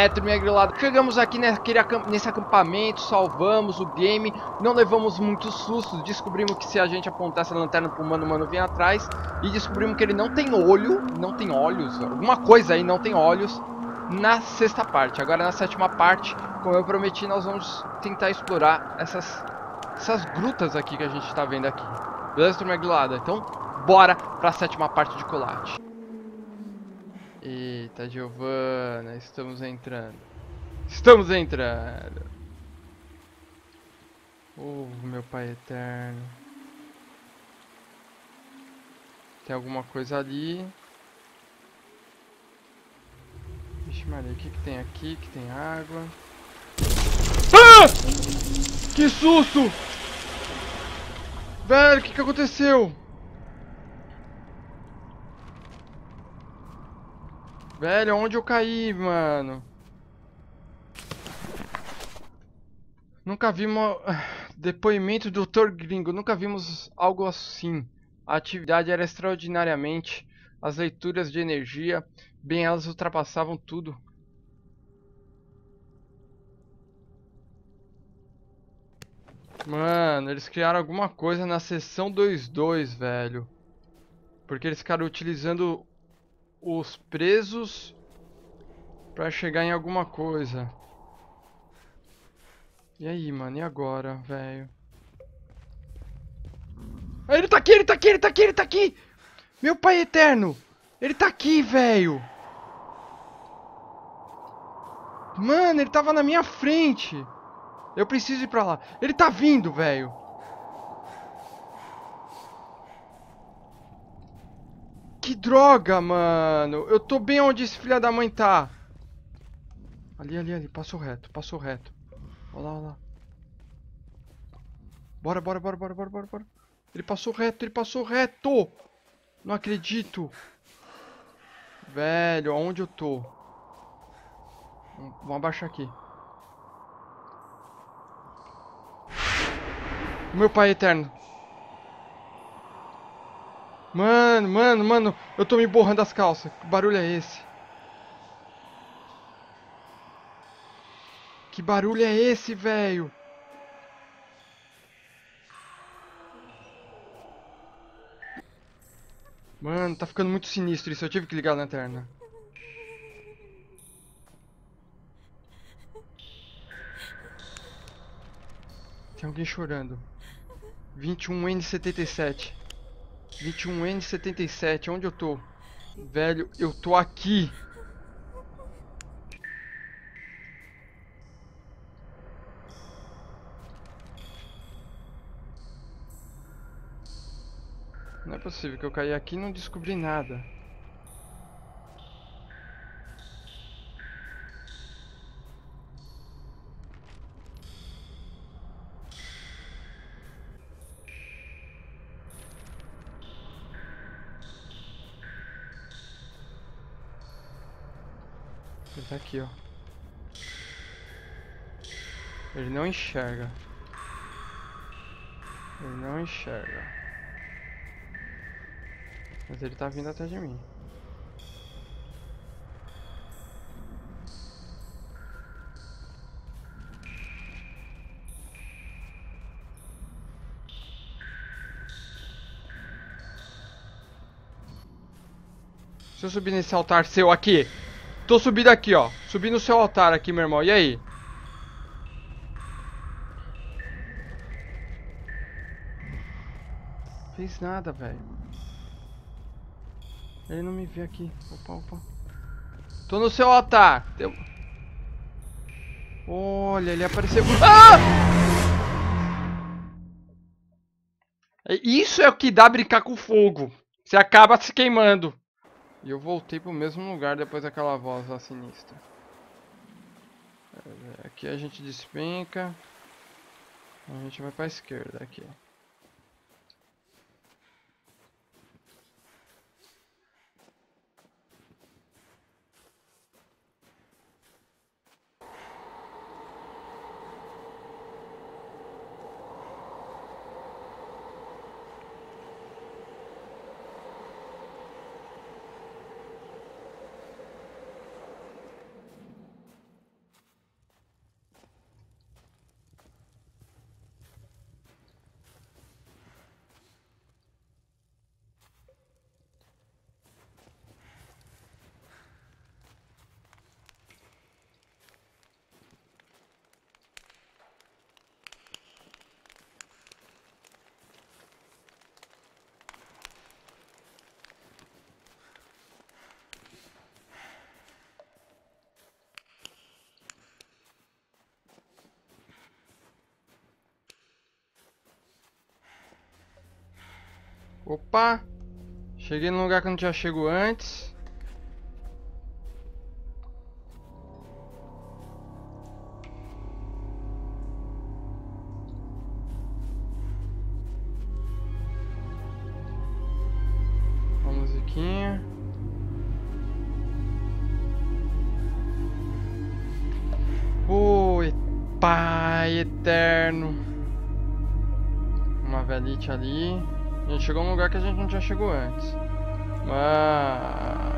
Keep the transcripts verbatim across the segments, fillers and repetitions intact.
É, turminha grilada, chegamos aqui naquele acamp nesse acampamento, salvamos o game, não levamos muitos sustos, descobrimos que se a gente apontar essa lanterna pro mano, o mano vem atrás, e descobrimos que ele não tem olho, não tem olhos, alguma coisa aí não tem olhos, na sexta parte. Agora na sétima parte, como eu prometi, nós vamos tentar explorar essas, essas grutas aqui que a gente tá vendo aqui. Beleza, turminha grilada? Então, bora pra sétima parte de Colate. Eita, Giovana, estamos entrando. Estamos entrando. Oh, meu pai eterno. Tem alguma coisa ali. Vixe Maria, o que que tem aqui? Que tem água. Ah! Que susto! Velho, o que que aconteceu? Velho, onde eu caí, mano? Nunca vimos... Depoimento do doutor Gringo. Nunca vimos algo assim. A atividade era extraordinariamente... As leituras de energia... Bem, elas ultrapassavam tudo. Mano, eles criaram alguma coisa na seção dois dois, velho. Porque eles ficaram utilizando os presos pra chegar em alguma coisa. E aí, mano, e agora, velho? Ah, ele tá aqui, ele tá aqui, ele tá aqui, ele tá aqui! Meu pai eterno! Ele tá aqui, velho! Mano, ele tava na minha frente! Eu preciso ir pra lá. Ele tá vindo, velho! Que droga, mano! Eu tô bem onde esse filho da mãe tá. Ali, ali, ali. Passou reto, passou reto. Olha lá, olha lá. Bora, bora, bora, bora, bora, bora, bora. Ele passou reto, ele passou reto! Não acredito! Velho, aonde eu tô? Vamos abaixar aqui. Meu pai eterno. Mano, mano, mano. Eu tô me borrando as calças. Que barulho é esse? Que barulho é esse, velho? Mano, tá ficando muito sinistro isso. Eu tive que ligar a lanterna. Tem alguém chorando. vinte e um N setenta e sete. vinte e um N setenta e sete. Onde eu tô? Velho, eu tô aqui. Não é possível que eu caí aqui e não descobri nada. Ele tá aqui, ó. Ele não enxerga. Ele não enxerga. Mas ele tá vindo atrás de mim. Se eu subir nesse altar seu aqui. Tô subindo aqui, ó. Subi no seu altar aqui, meu irmão. E aí? Fez nada, velho. Ele não me vê aqui. Opa, opa. Tô no seu altar. Tem... Olha, ele apareceu. Ah! Isso é o que dá brincar com fogo. Você acaba se queimando. E eu voltei pro mesmo lugar depois daquela voz lá sinistra. Aqui a gente despenca. A gente vai pra esquerda aqui. Opa! Cheguei num lugar que eu não tinha chego antes. Uma musiquinha. Oi, Pai Eterno. Uma velite ali. A gente chegou num lugar que a gente não tinha chegado antes. Mano.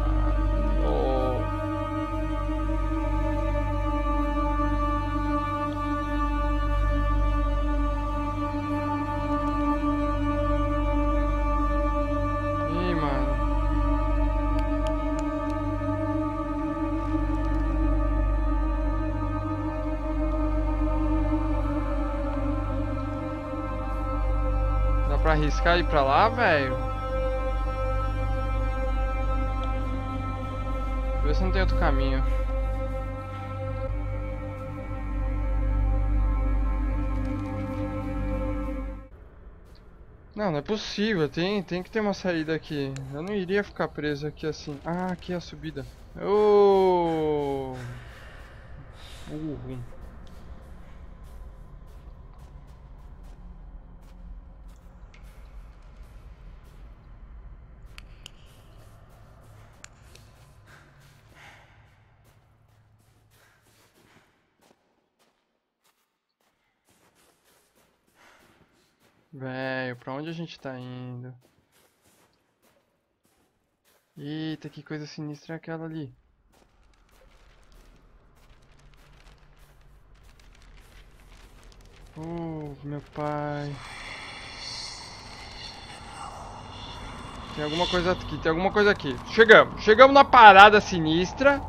Ih, mano. Dá pra arriscar ir pra lá, velho? Vê se não tem outro caminho. Não, não é possível. Tem, tem que ter uma saída aqui. Eu não iria ficar preso aqui assim. Ah, aqui é a subida. Oh! Burro. Velho, pra onde a gente tá indo? Eita, que coisa sinistra é aquela ali? Oh, meu pai. Tem alguma coisa aqui, tem alguma coisa aqui. Chegamos, chegamos na parada sinistra.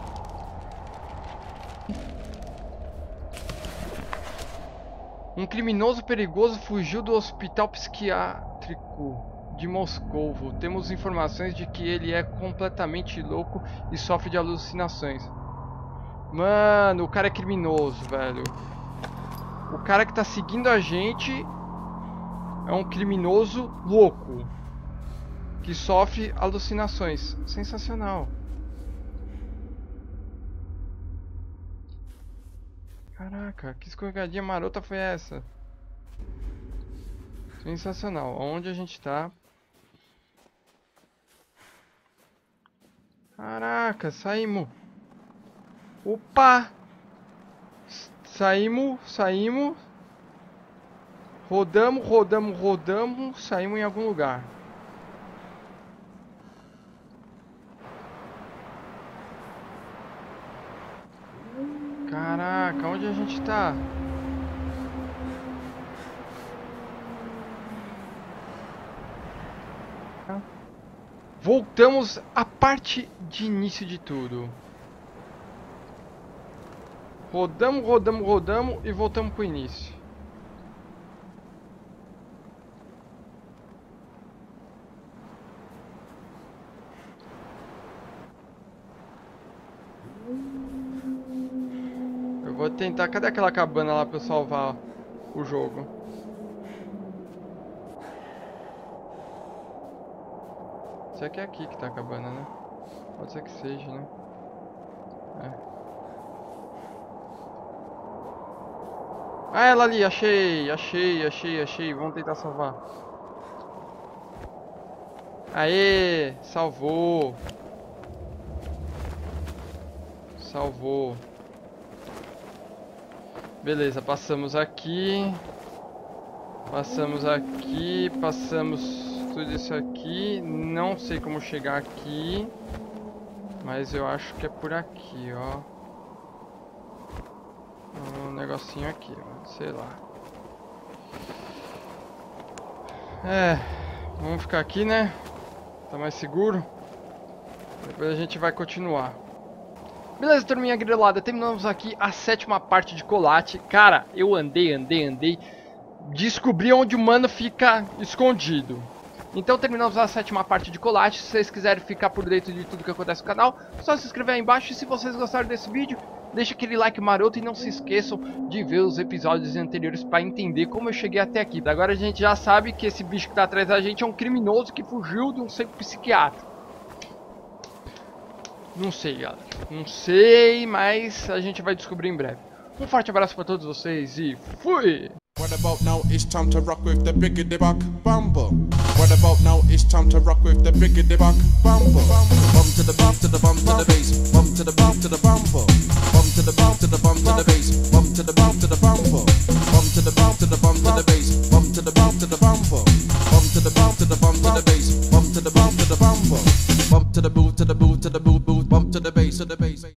Um criminoso perigoso fugiu do hospital psiquiátrico de Moscou. Temos informações de que ele é completamente louco e sofre de alucinações. Mano, o cara é criminoso, velho. O cara que tá seguindo a gente é um criminoso louco que sofre alucinações. Sensacional. Caraca, que escorregadinha marota foi essa? Sensacional. Onde a gente tá? Caraca, saímos. Opa! Saímos, saímos. Rodamos, rodamos, rodamos. Saímos em algum lugar. Caraca, onde a gente tá? Voltamos à parte de início de tudo. Rodamos, rodamos, rodamos e voltamos pro início. Eu vou tentar... Cadê aquela cabana lá pra eu salvar o jogo? Será que é aqui que tá a cabana, né? Pode ser que seja, né? É. Ah, ela ali, achei, achei, achei, achei. Vamos tentar salvar. Aê, salvou. Salvou. Beleza, passamos aqui. Passamos aqui, passamos tudo isso aqui. Não sei como chegar aqui. Mas eu acho que é por aqui, ó. Um negocinho aqui, ó. Sei lá. É, vamos ficar aqui, né? Tá mais seguro. Depois a gente vai continuar. Beleza, turminha grilada, terminamos aqui a sétima parte de Colate. Cara, eu andei, andei, andei. Descobri onde o mano fica escondido. Então terminamos a sétima parte de Colate. Se vocês quiserem ficar por dentro de tudo que acontece no canal, só se inscrever aí embaixo. E se vocês gostaram desse vídeo, deixa aquele like maroto e não se esqueçam de ver os episódios anteriores para entender como eu cheguei até aqui. Agora a gente já sabe que esse bicho que tá atrás da gente é um criminoso que fugiu de um centro psiquiátrico. Não sei, galera. Não sei, mas a gente vai descobrir em breve. Um forte abraço para todos vocês e fui! What about now? It's time to rock with the biggity buck bumper. What about now? It's time to rock with the biggity buck bumper. Bum to the bump to the bump to the bass. Bum to the bump to the bumper. Bum to the bump to the bump to the bass. Bum to the bump to the bumper. Bum to the bump to the bump to the bass. Bum to the bump to the bumper. Bum to the bump to the bump to the bass. Bum to the bump to the bumper. Bump to the boot to the boot to the boot boot. Bump to the bass to the bass.